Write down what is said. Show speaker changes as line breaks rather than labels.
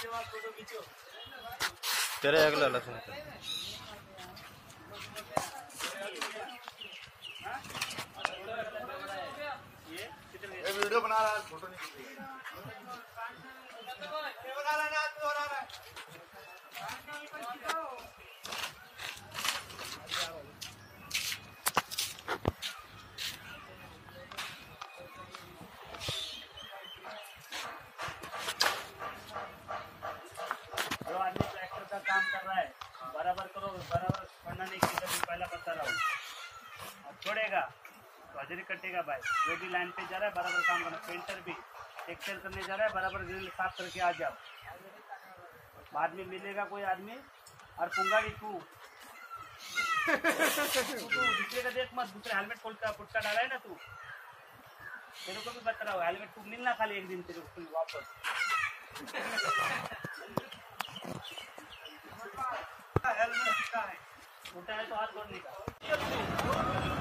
तेरे अगला लसन
ये वीडियो बना रहा है, फोटो नहीं खींच रहा है।
जो आदमी ट्रैक्टर का काम कर रहा है बराबर करो, बराबर करना नहीं की कभी पहला पता रहो, अब छोड़ेगा तो हाजिरी कटेगा भाई। जो भी लाइन पे जा रहा है बराबर काम करना। पेंटर भी टेक्सचर करने जा रहा है बराबर ग्रिल साफ करके आ जाओ। बाद में मिलेगा कोई आदमी और पुंगाड़ी तू दूसरे का देख मत, दूसरे हेलमेट खोल का पुटका डाला है ना तू, तेरे को भी बता रहा हूँ हेलमेट तू मिलना खाली एक दिन तेरे को वापस। हेलमेट उठा है तो हाथ तोड़ने का।